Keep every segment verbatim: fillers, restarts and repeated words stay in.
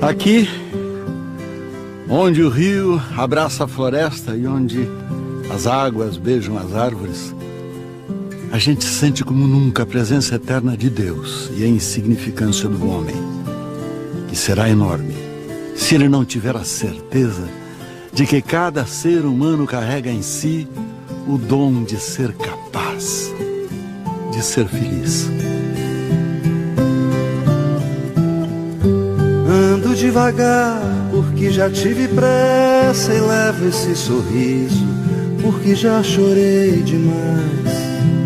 Aqui, onde o rio abraça a floresta e onde as águas beijam as árvores, a gente sente como nunca a presença eterna de Deus e a insignificância do homem, que será enorme se ele não tiver a certeza de que cada ser humano carrega em si o dom de ser capaz de ser feliz. Ando devagar porque já tive pressa e levo esse sorriso porque já chorei demais.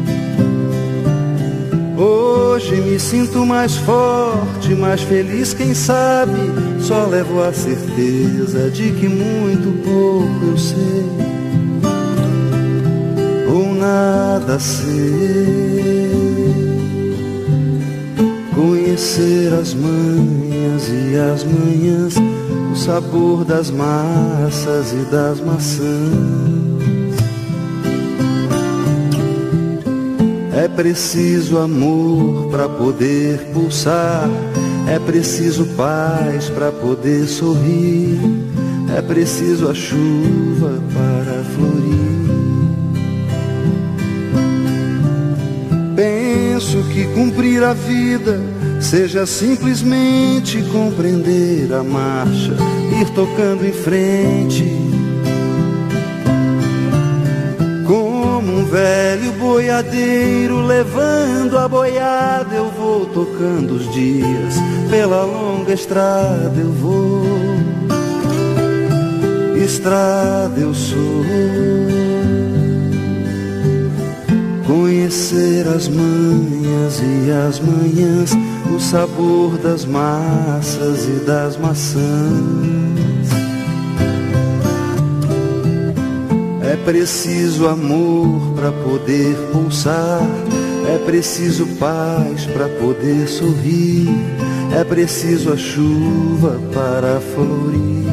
Hoje me sinto mais forte, mais feliz, quem sabe só levo a certeza de que muito pouco eu sei ou nada sei. Conhecer as manhas e as manhãs, o sabor das massas e das maçãs. É preciso amor para poder pulsar, é preciso paz para poder sorrir, é preciso a chuva para florir. Penso que cumprir a vida seja simplesmente compreender a marcha, ir tocando em frente. Como um velho boiadeiro levando a boiada, eu vou tocando os dias, pela longa estrada eu vou. Estrada eu sou. Conhecer as manhas e as manhãs, o sabor das massas e das maçãs. É preciso amor para poder pulsar, é preciso paz para poder sorrir, é preciso a chuva para florir.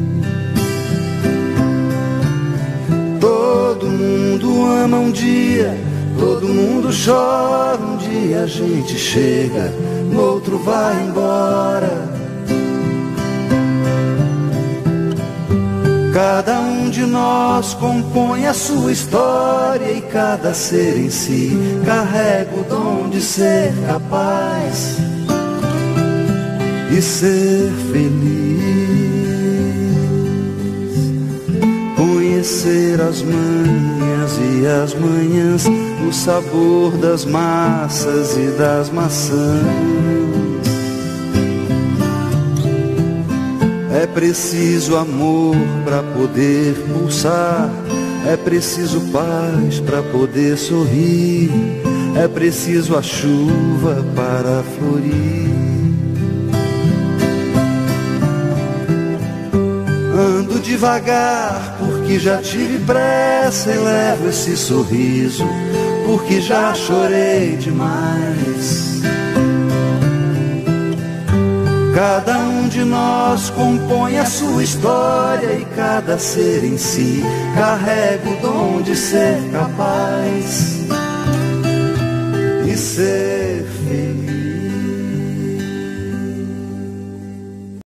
Todo mundo ama um dia, todo mundo chora, um dia a gente chega, no outro vai embora. Cada um de nós compõe a sua história e cada ser em si carrega o dom de ser capaz e ser feliz. Conhecer as manhas e as manhãs, o sabor das massas e das maçãs. É preciso amor para poder pulsar, é preciso paz para poder sorrir, é preciso a chuva para florir. Ando devagar porque já tive pressa e levo esse sorriso porque já chorei demais. Cada um de nós compõe a sua história e cada ser em si carrega o dom de ser capaz e ser